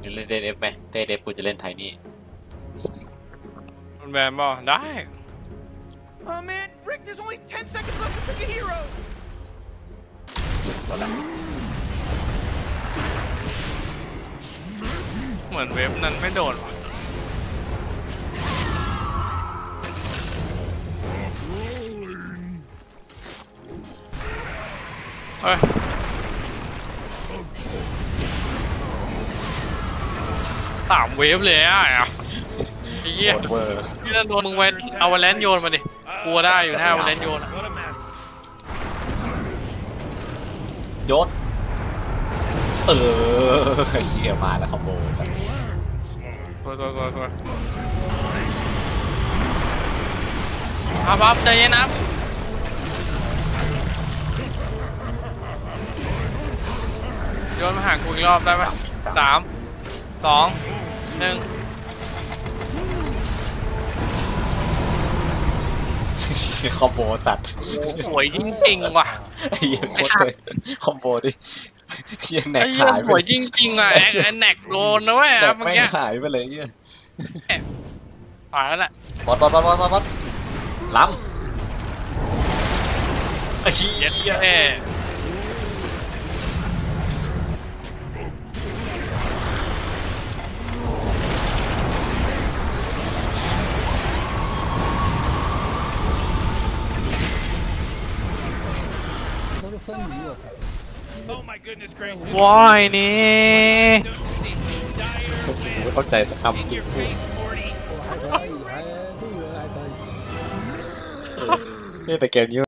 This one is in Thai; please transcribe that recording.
เล่นเดฟไหมเดฟกูจะเล่นไทนี่มันแบนบ่ได้ Oh man, Rick, there's only 10 seconds left to pick a hero. เหมือนเว็บนั้นไม่โดดว่ะเฮ้ยสามเวฟเลยอ่ะไอ้เหี้ยที่นั่นโดนมึงไปเอาวาเลนโยนมาดิกลัวได้อยู่ถ้าวาเลนโยนโยนเฮียมาแล้วคอมโบสัตว์ตัวครับใจเย็นครับโยนมาหากูอีกรอบได้ไหม3 2 1 คอมโบสัตว์สวยจริงๆว่ะไอ้เหี้ยโคตรเลยคอมโบดิเหี้ยแหนกหายไปสวยจริงๆอ่ะไอ้แหนกโดนนะเว้ยเมื่อกี้หายไปเลยเหี้ยตายแล้วแหละบอสล้ำไอ้เหี้ยว้ายนี่ไม่เข้าใจสักคำนี่แต่เกมนี้